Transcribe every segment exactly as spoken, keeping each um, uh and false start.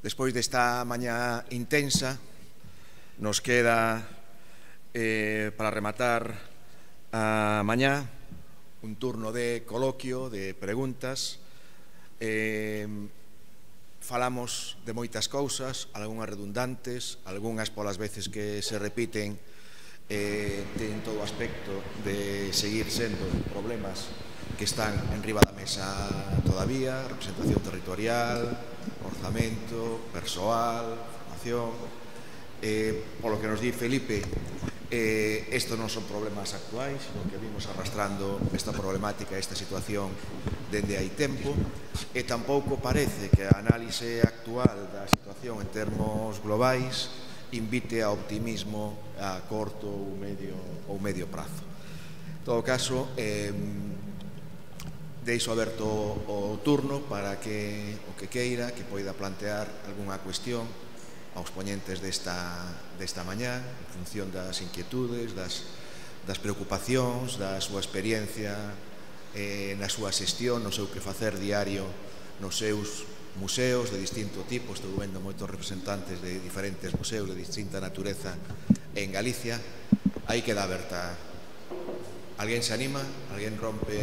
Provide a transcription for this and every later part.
Despois desta mañá intensa, nos queda, eh, para rematar a mañá, un turno de coloquio, de preguntas. Eh, falamos de moitas cousas, algunhas redundantes, algunhas polas veces que se repiten, eh, ten todo o aspecto de seguir sendo problemas que están en riba da mesa todavía: representación territorial, orzamento, persoal, formación. Eh, polo que nos di Felipe, eh, estos non son problemas actuais, sino que vimos arrastrando esta problemática, esta situación dende hai tempo, e tampouco parece que a análise actual da situación en termos globais invite a optimismo a corto ou medio, ou medio prazo. En todo caso, eh, deixo aberto o turno para que o que queira que poida plantear algunha cuestión aos poñentes desta, desta mañá, en función das inquietudes, das, das preocupacións, da súa experiencia eh, na súa xestión, no seu quefacer diario nos seus museos de distinto tipo. Estou vendo moitos representantes de diferentes museos de distinta natureza en Galicia. Aí queda aberta. Alguén se anima? Alguén rompe?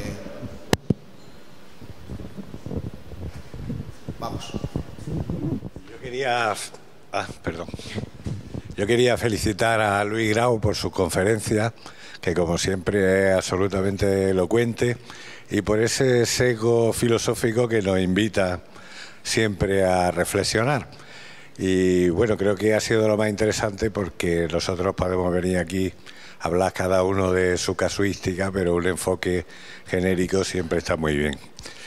Vamos. Yo quería, ah, perdón. Yo quería felicitar a Luis Grau por su conferencia, que como siempre es absolutamente elocuente, y por ese sesgo filosófico que nos invita siempre a reflexionar. Y bueno, creo que ha sido lo más interesante porque nosotros podemos venir aquí a hablar cada uno de su casuística, pero un enfoque genérico siempre está muy bien.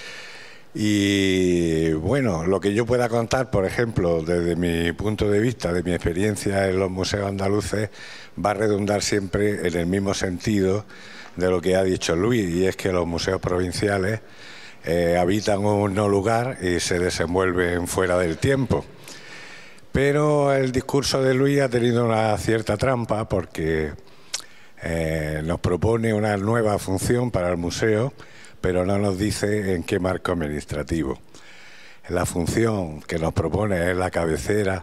Y bueno, lo que yo pueda contar, por ejemplo, desde mi punto de vista, de mi experiencia en los museos andaluces, va a redundar siempre en el mismo sentido de lo que ha dicho Luis, y es que los museos provinciales eh, habitan un no lugar y se desenvuelven fuera del tiempo. Pero el discurso de Luis ha tenido una cierta trampa porque eh, nos propone una nueva función para el museo, pero no nos dice en qué marco administrativo. La función que nos propone es la cabecera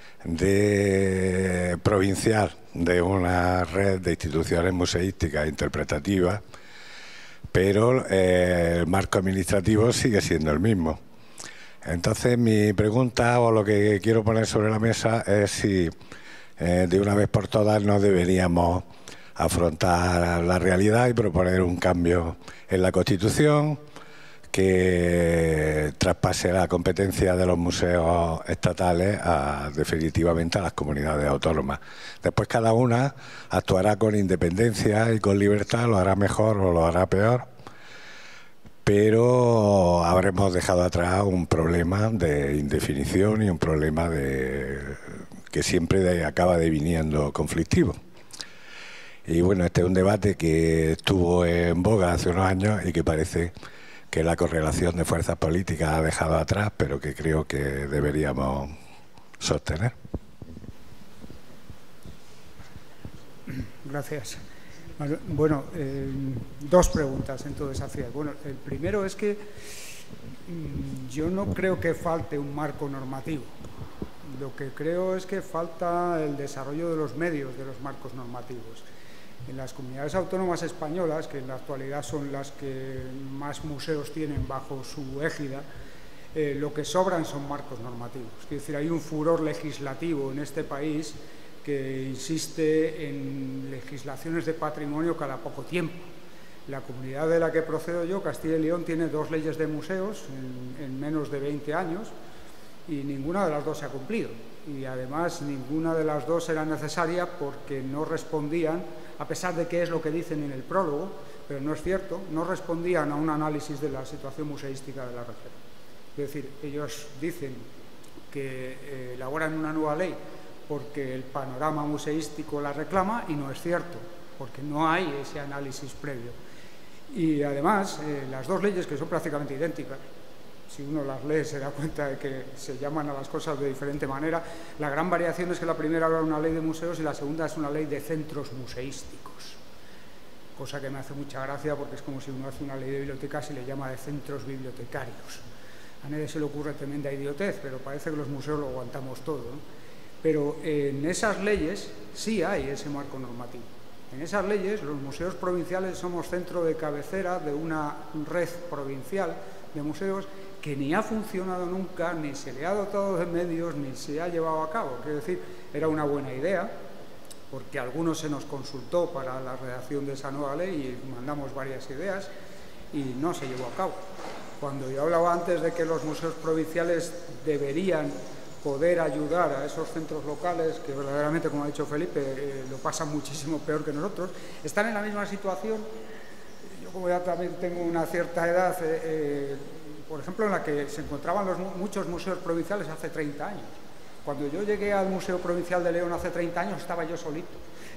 de, provincial de una red de instituciones museísticas e interpretativas, pero eh, el marco administrativo sigue siendo el mismo. Entonces, mi pregunta, o lo que quiero poner sobre la mesa, es si eh, de una vez por todas no deberíamos afrontar la realidad y proponer un cambio en la Constitución que traspase la competencia de los museos estatales a, definitivamente a las comunidades autónomas. Después cada una actuará con independencia y con libertad, lo hará mejor o lo hará peor, pero habremos dejado atrás un problema de indefinición y un problema de, que siempre de, acaba deviniendo conflictivo. Y bueno, este es un debate que estuvo en boga hace unos años y que parece que la correlación de fuerzas políticas ha dejado atrás, pero que creo que deberíamos sostener. Gracias. Bueno, eh, dos preguntas entonces hacía. Bueno, el primero es que mmm, yo no creo que falte un marco normativo. Lo que creo es que falta el desarrollo de los medios de los marcos normativos. En las comunidades autónomas españolas, que en la actualidad son las que más museos tienen bajo su égida, eh, lo que sobran son marcos normativos. Es decir, hay un furor legislativo en este país que insiste en legislaciones de patrimonio cada poco tiempo. La comunidad de la que procedo yo, Castilla y León, tiene dos leyes de museos en, en menos de veinte años y ninguna de las dos se ha cumplido. Y además ninguna de las dos era necesaria porque no respondían, a pesar de que es lo que dicen en el prólogo, pero no es cierto, no respondían a un análisis de la situación museística de la región. Es decir, ellos dicen que eh, elaboran una nueva ley porque el panorama museístico la reclama, y no es cierto, porque no hay ese análisis previo. Y además, eh, las dos leyes, que son prácticamente idénticas, si uno las lee se da cuenta de que se llaman a las cosas de diferente manera. La gran variación es que la primera era una ley de museos y la segunda es una ley de centros museísticos, cosa que me hace mucha gracia porque es como si uno hace una ley de bibliotecas y le llama de centros bibliotecarios. A nadie se le ocurre tremenda idiotez, pero parece que los museos lo aguantamos todo, ¿no? Pero en esas leyes sí hay ese marco normativo. En esas leyes los museos provinciales somos centro de cabecera de una red provincial de museos que ni ha funcionado nunca, ni se le ha dotado de medios, ni se ha llevado a cabo. Quiero decir, era una buena idea, porque a algunos se nos consultó para la redacción de esa nueva ley y mandamos varias ideas y no se llevó a cabo. Cuando yo hablaba antes de que los museos provinciales deberían poder ayudar a esos centros locales, que verdaderamente, como ha dicho Felipe, eh, lo pasan muchísimo peor que nosotros, están en la misma situación. Yo, como ya también tengo una cierta edad, eh, eh, por ejemplo, en la que se encontraban los, muchos museos provinciales hace treinta años. Cuando yo llegué al Museo Provincial de León hace treinta años, estaba yo solito.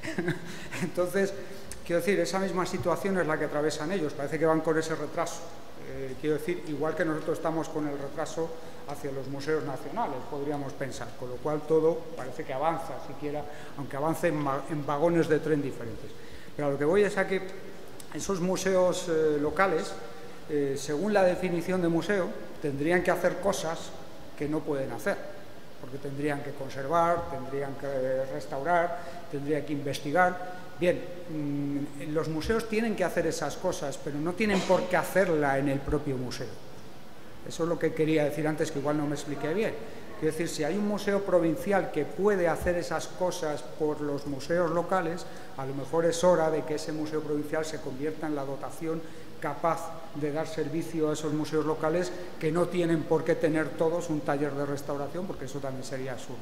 Entonces, quiero decir, esa misma situación es la que atravesan ellos. Parece que van con ese retraso. Eh, quiero decir, igual que nosotros estamos con el retraso hacia los museos nacionales, podríamos pensar, con lo cual todo parece que avanza, siquiera, aunque avance en, en vagones de tren diferentes. Pero a lo que voy es a que esos museos eh, locales, eh, según la definición de museo, tendrían que hacer cosas que no pueden hacer, porque tendrían que conservar, tendrían que restaurar, tendrían que investigar. Bien, mmm, los museos tienen que hacer esas cosas, pero no tienen por qué hacerla en el propio museo. Eso es lo que quería decir antes, que igual no me expliqué bien. Quiero decir, si hay un museo provincial que puede hacer esas cosas por los museos locales, a lo mejor es hora de que ese museo provincial se convierta en la dotación capaz de dar servicio a esos museos locales que no tienen por qué tener todos un taller de restauración, porque eso también sería absurdo.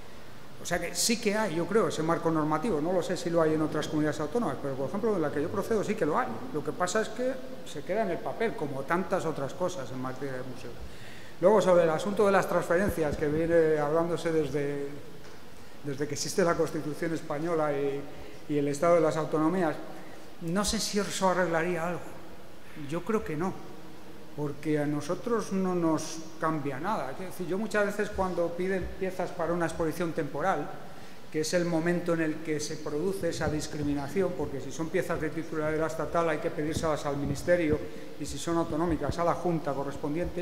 O sea que sí que hay, yo creo, ese marco normativo. No lo sé si lo hay en otras comunidades autónomas, pero por ejemplo en la que yo procedo sí que lo hay. Lo que pasa es que se queda en el papel, como tantas otras cosas en materia de museos. Luego, sobre el asunto de las transferencias, que viene hablándose desde, desde que existe la Constitución española y, y el Estado de las Autonomías, no sé si eso arreglaría algo. Yo creo que no, porque a nosotros no nos cambia nada. Es decir, yo muchas veces cuando piden piezas para una exposición temporal, que es el momento en el que se produce esa discriminación, porque si son piezas de titularidad estatal hay que pedírselas al Ministerio y si son autonómicas a la Junta correspondiente,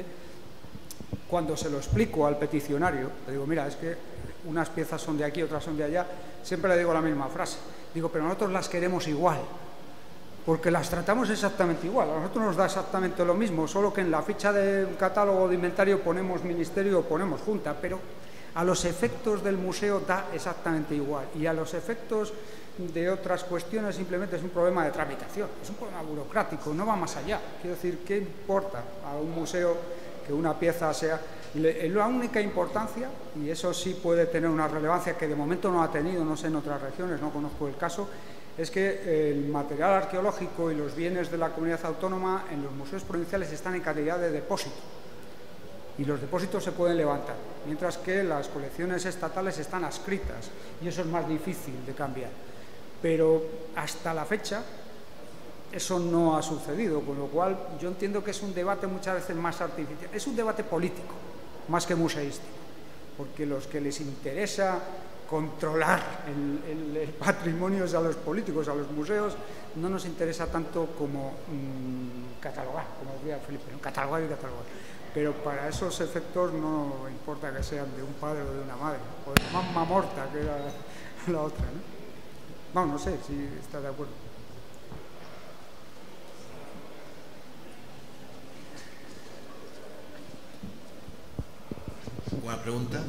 cuando se lo explico al peticionario, le digo, mira, es que unas piezas son de aquí, otras son de allá, siempre le digo la misma frase. Digo, pero nosotros las queremos igual, porque las tratamos exactamente igual. A nosotros nos da exactamente lo mismo, solo que en la ficha de catálogo de inventario ponemos Ministerio o ponemos Junta, pero a los efectos del museo da exactamente igual. Y a los efectos de otras cuestiones simplemente es un problema de tramitación, es un problema burocrático, no va más allá. Quiero decir, ¿qué importa a un museo que una pieza sea? La única importancia, y eso sí puede tener una relevancia que de momento no ha tenido, no sé en otras regiones, no conozco el caso, es que el material arqueológico y los bienes de la comunidad autónoma en los museos provinciales están en calidad de depósito y los depósitos se pueden levantar, mientras que las colecciones estatales están adscritas y eso es más difícil de cambiar. Pero hasta la fecha eso no ha sucedido, con lo cual yo entiendo que es un debate muchas veces más artificial, es un debate político más que museístico, porque los que les interesa controlar el, el, el patrimonio es a los políticos, a los museos, no nos interesa tanto como mmm, catalogar, como decía Felipe, ¿no? catalogar y catalogar. Pero para esos efectos no importa que sean de un padre o de una madre, o de mamá morta, que era la otra, ¿no? No, no sé si está de acuerdo. ¿Alguna pregunta?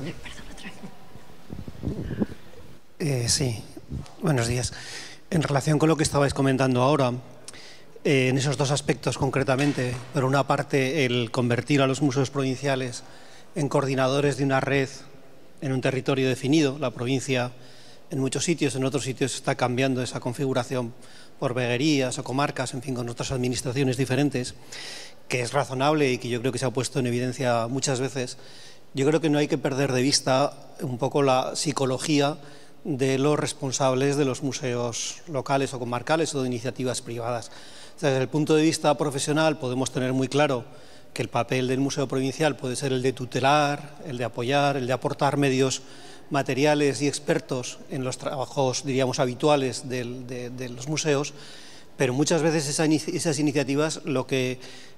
Eh, sí, buenos días. En relación con lo que estabais comentando ahora, eh, en esos dos aspectos concretamente, por una parte el convertir a los museos provinciales en coordinadores de una red en un territorio definido, la provincia en muchos sitios, en otros sitios está cambiando esa configuración por veguerías o comarcas, en fin, con otras administraciones diferentes, que es razonable y que yo creo que se ha puesto en evidencia muchas veces. Yo creo que no hay que perder de vista un poco la psicología de los responsables de los museos locales o comarcales o de iniciativas privadas. Desde el punto de vista profesional podemos tener muy claro que el papel del museo provincial puede ser el de tutelar, el de apoyar, el de aportar medios materiales y expertos en los trabajos, diríamos, habituales de, de, de los museos, pero muchas veces esa, esas iniciativas lo que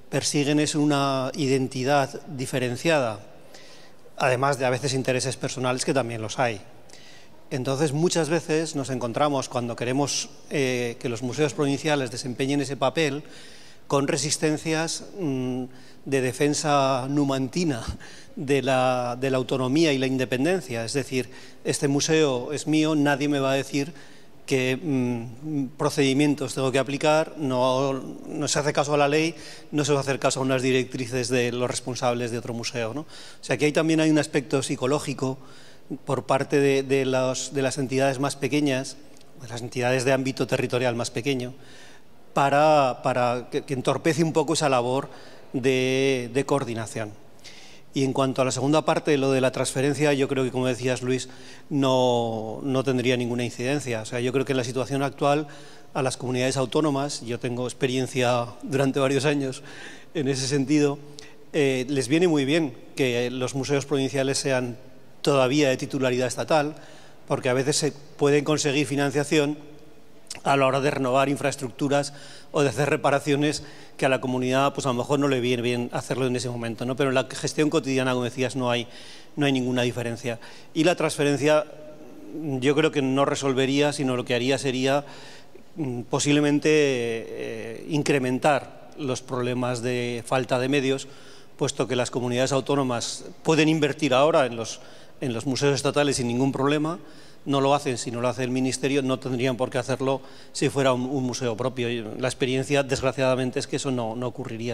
persiguen es una identidad diferenciada, además de a veces intereses personales que también los hay. Entonces, muchas veces nos encontramos, cuando queremos eh, que los museos provinciales desempeñen ese papel, con resistencias mmm, de defensa numantina de la, de la autonomía y la independencia. Es decir, este museo es mío, nadie me va a decir qué mmm, procedimientos tengo que aplicar, no, no se hace caso a la ley, no se va a hacer caso a unas directrices de los responsables de otro museo, ¿no? O sea, que ahí también hay un aspecto psicológico por parte de, de, los, de las entidades más pequeñas, de las entidades de ámbito territorial más pequeño, para, para que, que entorpece un poco esa labor de, de coordinación. Y en cuanto a la segunda parte, lo de la transferencia, yo creo que, como decías, Luis, no, no tendría ninguna incidencia. O sea, yo creo que en la situación actual, a las comunidades autónomas, yo tengo experiencia durante varios años en ese sentido, eh, les viene muy bien que los museos provinciales sean todavía de titularidad estatal, porque a veces se pueden conseguir financiación a la hora de renovar infraestructuras o de hacer reparaciones que a la comunidad pues a lo mejor no le viene bien hacerlo en ese momento, ¿no? Pero en la gestión cotidiana, como decías, no hay, no hay ninguna diferencia. Y la transferencia yo creo que no resolvería, sino lo que haría sería posiblemente eh, incrementar los problemas de falta de medios, puesto que las comunidades autónomas pueden invertir ahora en los, en los museos estatales sin ningún problema. No lo hacen si no lo hace el Ministerio, no tendrían por qué hacerlo si fuera un, un museo propio. La experiencia, desgraciadamente, es que eso no, no ocurriría.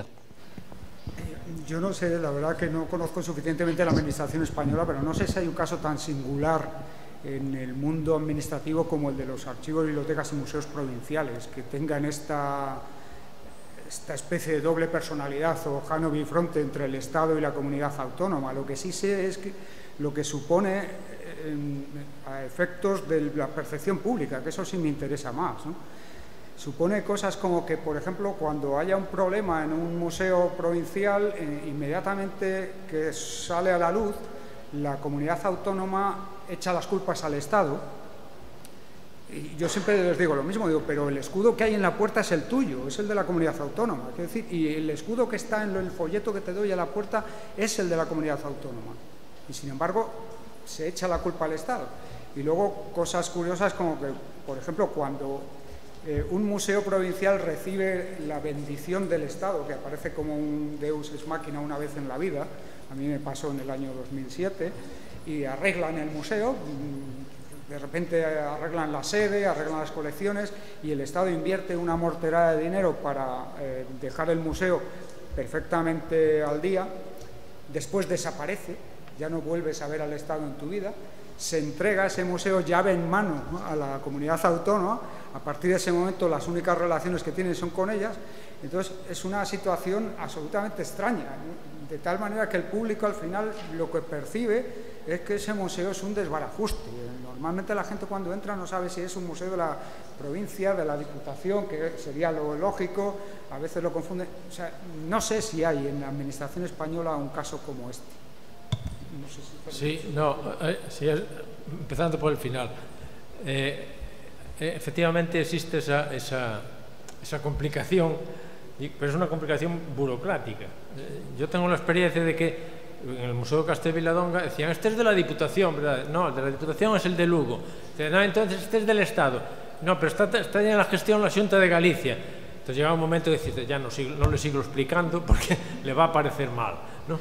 Yo no sé, la verdad que no conozco suficientemente la administración española, pero no sé si hay un caso tan singular en el mundo administrativo como el de los archivos, bibliotecas y museos provinciales, que tengan esta, esta especie de doble personalidad o jano bifronte entre el Estado y la comunidad autónoma. Lo que sí sé es que lo que supone a efectos de la percepción pública, que eso sí me interesa más, ¿no? Supone cosas como que, por ejemplo, cuando haya un problema en un museo provincial, eh, inmediatamente que sale a la luz, la comunidad autónoma echa las culpas al Estado. Y yo siempre les digo lo mismo, digo, pero el escudo que hay en la puerta es el tuyo, es el de la comunidad autónoma. Quiero decir, y el escudo que está en el folleto que te doy a la puerta es el de la comunidad autónoma. Y sin embargo, se echa la culpa al Estado. Y luego cosas curiosas como que, por ejemplo, cuando eh, un museo provincial recibe la bendición del Estado, que aparece como un deus ex machina una vez en la vida, a mí me pasó en el año dos mil siete, y arreglan el museo, de repente arreglan la sede, arreglan las colecciones, y el Estado invierte una morterada de dinero para eh, dejar el museo perfectamente al día. Después desaparece, ya no vuelves a ver al Estado en tu vida, se entrega ese museo llave en mano, ¿no?, a la comunidad autónoma. A partir de ese momento las únicas relaciones que tienen son con ellas. Entonces es una situación absolutamente extraña, ¿no? De tal manera que el público al final lo que percibe es que ese museo es un desbarajuste. Normalmente la gente cuando entra no sabe si es un museo de la provincia, de la Diputación, que sería lo lógico, a veces lo confunden. O sea, no sé si hay en la administración española un caso como este. No sé si sí, no, eh, sí, empezando por el final. Eh, eh, efectivamente existe esa, esa, esa complicación, pero es una complicación burocrática. Eh, yo tengo la experiencia de que en el Museo de Castell Viladonga decían, este es de la Diputación, ¿verdad? No, el de la Diputación es el de Lugo. Dicen, no, entonces este es del Estado. No, pero está, está ya en la gestión la Xunta de Galicia. Entonces llega un momento de decir, ya no, no le sigo explicando porque le va a parecer mal, ¿no?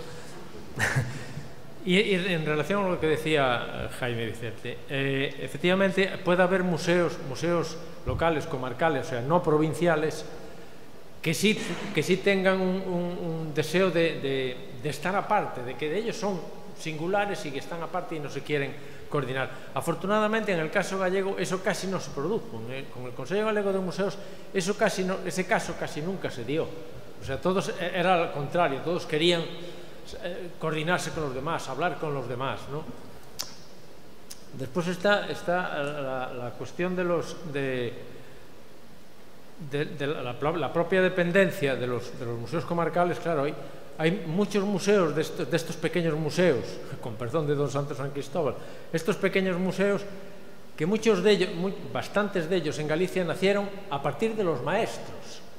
Y, y en relación a lo que decía Jaime Vicente, eh, efectivamente puede haber museos, museos locales, comarcales, o sea, no provinciales, que sí, que sí tengan un, un, un deseo de, de, de estar aparte, de que de ellos son singulares y que están aparte y no se quieren coordinar. Afortunadamente, en el caso gallego, eso casi no se produjo. Con el Consejo Galego de Museos, eso casi no, ese caso casi nunca se dio. O sea, todos, era al contrario, todos querían coordinarse con los demás, hablar con los demás, ¿no? Después está, está la, la cuestión de los de, de, de la, la propia dependencia de los, de los museos comarcales. Claro, hay, hay muchos museos de estos, de estos pequeños museos, con perdón de don Santos San Cristóbal, estos pequeños museos que muchos de ellos, muy, bastantes de ellos en Galicia nacieron a partir de los maestros.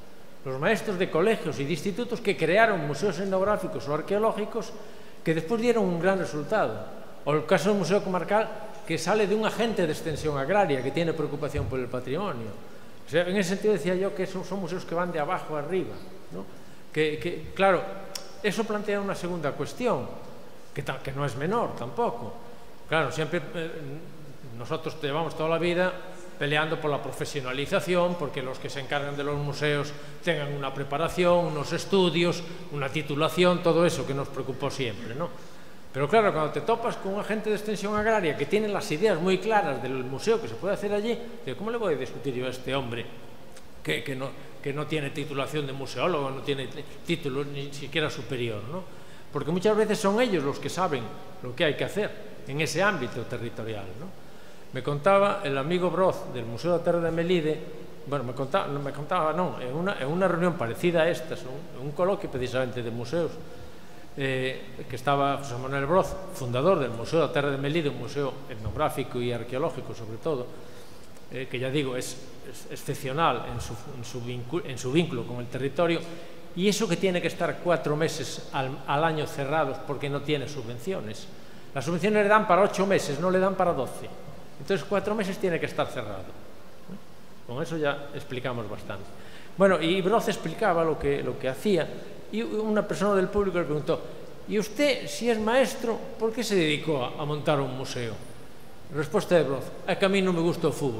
los maestros de colegios y de institutos que crearon museos etnográficos o arqueológicos que después dieron un gran resultado. O el caso del Museo Comarcal, que sale de un agente de extensión agraria que tiene preocupación por el patrimonio. O sea, en ese sentido decía yo que son, son museos que van de abajo arriba, ¿no? Que, que, claro, eso plantea una segunda cuestión, que, que no es menor tampoco. Claro, siempre eh, nosotros llevamos toda la vida peleando por la profesionalización, porque los que se encargan de los museos tengan una preparación, unos estudios, una titulación, todo eso que nos preocupó siempre, ¿no? Pero claro, cuando te topas con un agente de extensión agraria que tiene las ideas muy claras del museo que se puede hacer allí, ¿cómo le voy a discutir yo a este hombre que, que, no, que no tiene titulación de museólogo, no tiene título ni siquiera superior, ¿no? Porque muchas veces son ellos los que saben lo que hay que hacer en ese ámbito territorial, ¿no? Me contaba el amigo Broz del Museo da Terra de Melide, bueno, me contaba, no, me contaba, no, en una, en una reunión parecida a esta, un, un coloquio precisamente de museos, eh, que estaba José Manuel Broz, fundador del Museo da Terra de Melide, un museo etnográfico y arqueológico sobre todo, eh, que ya digo, es, es excepcional en su, en, su vínculo, en su vínculo con el territorio, y eso que tiene que estar cuatro meses al, al año cerrados porque no tiene subvenciones. Las subvenciones le dan para ocho meses, no le dan para doce. Entonces, cuatro meses tiene que estar cerrado. Con eso ya explicamos bastante. Bueno, y Broz explicaba lo que, lo que hacía, y una persona del público le preguntó: ¿y usted, si es maestro, por qué se dedicó a, a montar un museo? Respuesta de Broz: es que a mí no me gusta el fútbol.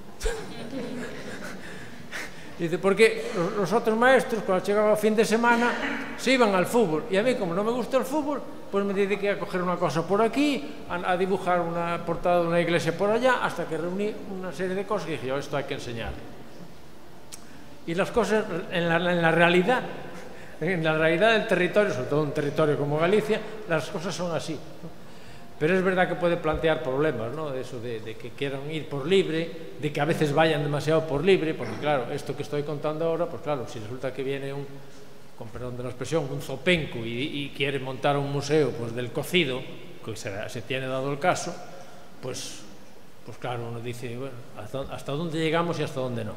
Dice, porque los, los otros maestros, cuando llegaba el fin de semana, se iban al fútbol, y a mí, como no me gusta el fútbol, pues me dediqué a coger una cosa por aquí, a, a dibujar una portada de una iglesia por allá, hasta que reuní una serie de cosas y dije, yo, esto hay que enseñar. Y las cosas, en la, en la realidad, en la realidad del territorio, sobre todo un territorio como Galicia, las cosas son así, ¿no? Pero es verdad que puede plantear problemas, ¿no? De eso de, de que quieran ir por libre, de que a veces vayan demasiado por libre, porque claro, esto que estoy contando ahora, pues claro, si resulta que viene un, con perdón de la expresión, un zopenco y, y quiere montar un museo pues del cocido, que se, se tiene dado el caso, pues, pues claro, uno dice, bueno, hasta, hasta dónde llegamos y hasta dónde no.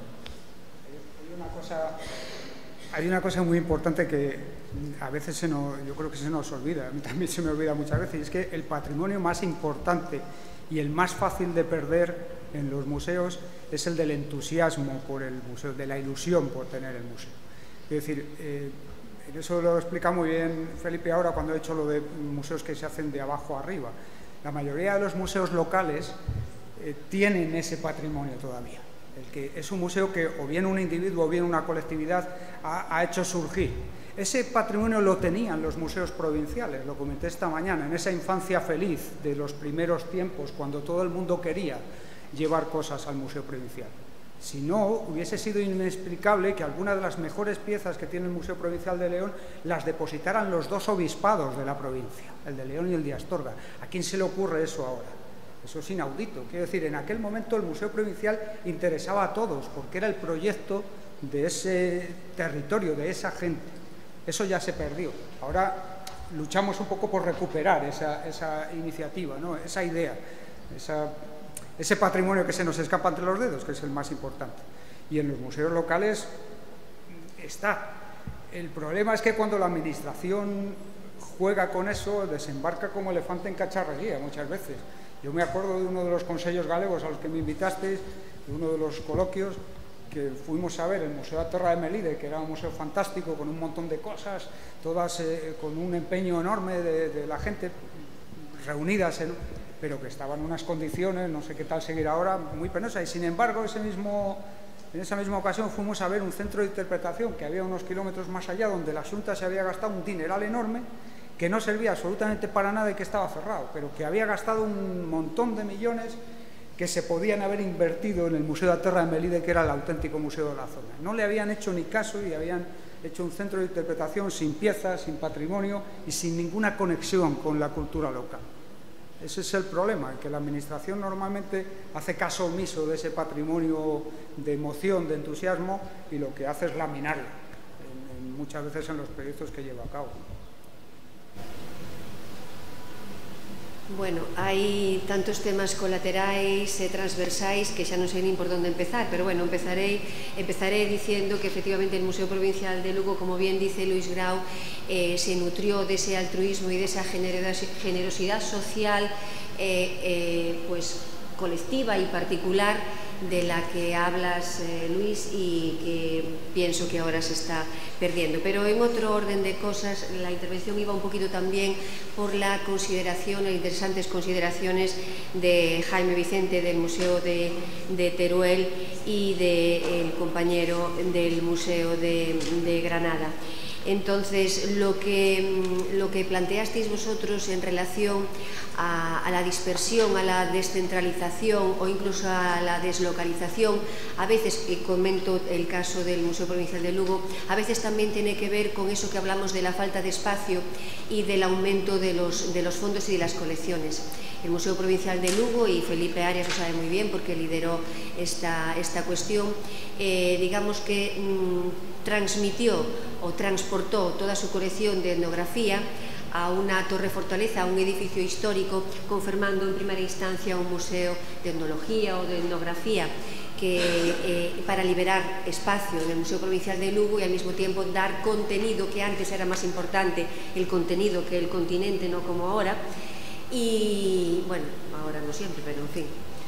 Hay una cosa, hay una cosa muy importante que a veces se nos, yo creo que se nos olvida, a mí también se me olvida muchas veces, y es que el patrimonio más importante y el más fácil de perder en los museos es el del entusiasmo por el museo, de la ilusión por tener el museo. Es decir, eh, eso lo explica muy bien Felipe ahora cuando ha hecho lo de museos que se hacen de abajo a arriba. La mayoría de los museos locales eh, tienen ese patrimonio todavía. El que es un museo que o bien un individuo o bien una colectividad ha, ha hecho surgir. Ese patrimonio lo tenían los museos provinciales, lo comenté esta mañana, en esa infancia feliz de los primeros tiempos, cuando todo el mundo quería llevar cosas al Museo Provincial. Si no, hubiese sido inexplicable que algunas de las mejores piezas que tiene el Museo Provincial de León las depositaran los dos obispados de la provincia, el de León y el de Astorga. ¿A quién se le ocurre eso ahora? Eso es inaudito. Quiero decir, en aquel momento el Museo Provincial interesaba a todos, porque era el proyecto de ese territorio, de esa gente. Eso ya se perdió. Ahora luchamos un poco por recuperar esa, esa iniciativa, ¿no? Esa idea, esa, ese patrimonio que se nos escapa entre los dedos, que es el más importante. Y en los museos locales está. El problema es que cuando la administración juega con eso, desembarca como elefante en cacharrería muchas veces. Yo me acuerdo de uno de los consellos galegos a los que me invitasteis, de uno de los coloquios, que fuimos a ver el Museo da Terra de Melide, que era un museo fantástico, con un montón de cosas, todas eh, con un empeño enorme de, de la gente reunidas, en, pero que estaban en unas condiciones, no sé qué tal seguir ahora, muy penosas. Y sin embargo, ese mismo, en esa misma ocasión fuimos a ver un centro de interpretación que había unos kilómetros más allá, donde la Xunta se había gastado un dineral enorme, que no servía absolutamente para nada y que estaba cerrado, pero que había gastado un montón de millones que se podían haber invertido en el Museo da Terra de Melide, que era el auténtico museo de la zona. No le habían hecho ni caso y habían hecho un centro de interpretación sin piezas, sin patrimonio y sin ninguna conexión con la cultura local. Ese es el problema, que la administración normalmente hace caso omiso de ese patrimonio de emoción, de entusiasmo, y lo que hace es laminarlo, en, en, muchas veces en los proyectos que lleva a cabo. Bueno, hai tantos temas colaterais e transversais que xa non sei nin por onde empezar, pero bueno, empezarei, empezaré diciendo que efectivamente el Museo Provincial de Lugo, como bien dice Luis Grau, eh, se nutrió de ese altruismo y de esa generosidad social eh, eh, pues, colectiva y particular de la que hablas, eh, Luis, y que pienso que ahora se está perdiendo. Pero en otro orden de cosas, la intervención iba un poquito también por la consideración, interesantes consideraciones de Jaime Vicente del Museo de, de Teruel y del de compañero del Museo de, de Granada. Entonces, lo que, lo que planteasteis vosotros en relación a, a la dispersión, a la descentralización o incluso a la deslocalización, a veces, y comento el caso del Museo Provincial de Lugo, a veces también tiene que ver con eso que hablamos de la falta de espacio y del aumento de los, de los fondos y de las colecciones. El Museo Provincial de Lugo, y Felipe Arias lo sabe muy bien porque lideró esta, esta cuestión, eh, digamos que mmm, transmitió o transportó toda su colección de etnografía a una torre fortaleza, a un edificio histórico, confirmando en primera instancia un museo de etnología o de etnografía que, eh, para liberar espacio en el Museo Provincial de Lugo y al mismo tiempo dar contenido, que antes era más importante el contenido que el continente, no como ahora. Y, bueno, ahora no siempre, pero en fin.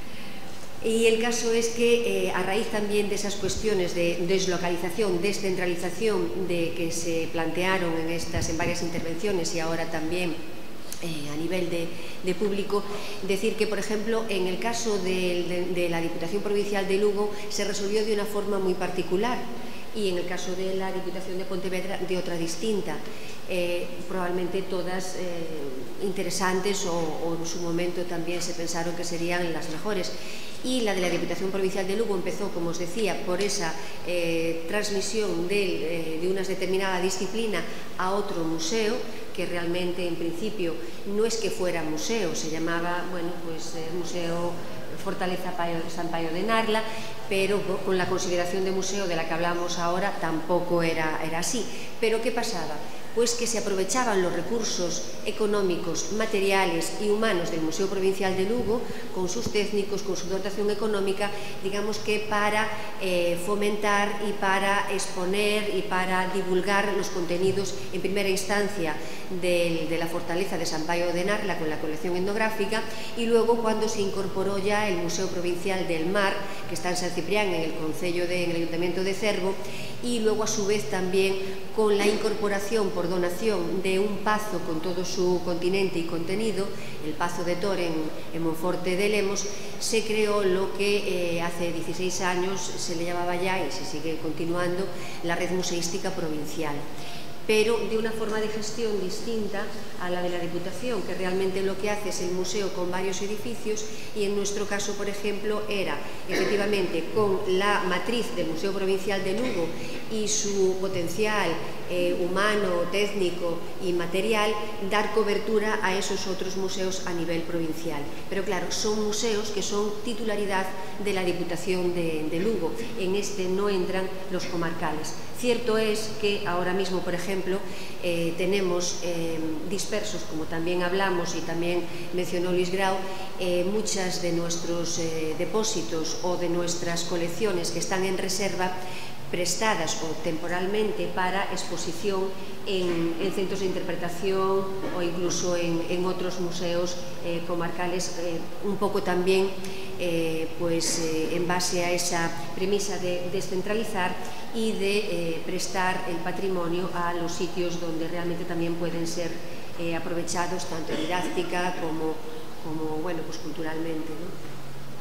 Y el caso es que, eh, a raíz también de esas cuestiones de deslocalización, descentralización de que se plantearon en, estas, en varias intervenciones y ahora también eh, a nivel de, de público, decir que, por ejemplo, en el caso de, de, de la Diputación Provincial de Lugo se resolvió de una forma muy particular y en el caso de la Diputación de Pontevedra de otra distinta. Eh, probablemente todas eh, interesantes o, o en su momento también se pensaron que serían las mejores. Y la de la Diputación Provincial de Lugo empezó, como os decía, por esa eh, transmisión de, eh, de una determinada disciplina a otro museo, que realmente en principio no es que fuera museo, se llamaba, bueno, pues eh, Museo Fortaleza San Paio de Narla, pero con la consideración de museo de la que hablamos ahora tampoco era, era así. Pero ¿qué pasaba? Pues que se aprovechaban los recursos económicos, materiales y humanos del Museo Provincial de Lugo, con sus técnicos, con su dotación económica, digamos que para eh, fomentar y para exponer y para divulgar los contenidos, en primera instancia, de, de la Fortaleza de San Paio de Narla con la colección etnográfica, y luego cuando se incorporó ya el Museo Provincial del Mar, que está en San Ciprián, en el concello de, en el Ayuntamiento de Cervo, y luego a su vez también con la incorporación por donación de un pazo con todo su continente y contenido, el Pazo de Tor en, en Monforte de Lemos, se creó lo que eh, hace dieciséis años se le llamaba ya, y se sigue continuando, la Red Museística Provincial, pero de una forma de gestión distinta a la de la Diputación, que realmente lo que hace es el museo con varios edificios, y en nuestro caso, por ejemplo, era efectivamente con la matriz del Museo Provincial de Lugo y su potencial eh, humano, técnico y material, dar cobertura a esos otros museos a nivel provincial. Pero claro, son museos que son titularidad de la Diputación de, de Lugo. En este no entran los comarcales. Cierto es que ahora mismo, por ejemplo, eh, tenemos eh, dispersos, como también hablamos y también mencionó Luis Grau, eh, muchas de nuestros eh, depósitos o de nuestras colecciones que están en reserva, prestadas o temporalmente para exposición en, en centros de interpretación o incluso en, en otros museos eh, comarcales, eh, un poco también eh, pues, eh, en base a esa premisa de descentralizar y de eh, prestar el patrimonio a los sitios donde realmente también pueden ser eh, aprovechados tanto didáctica como, como bueno, pues culturalmente, ¿no?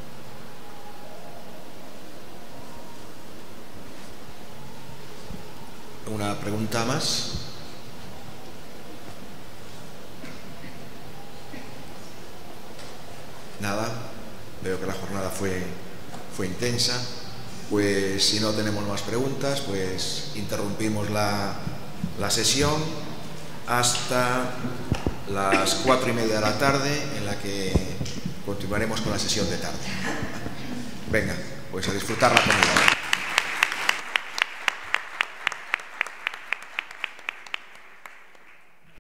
Una pregunta más. Nada, veo que la jornada fue, fue intensa. Pues si no tenemos más preguntas, pues interrumpimos la, la sesión hasta las cuatro y media de la tarde, en la que continuaremos con la sesión de tarde. Venga, pues a disfrutar la comida.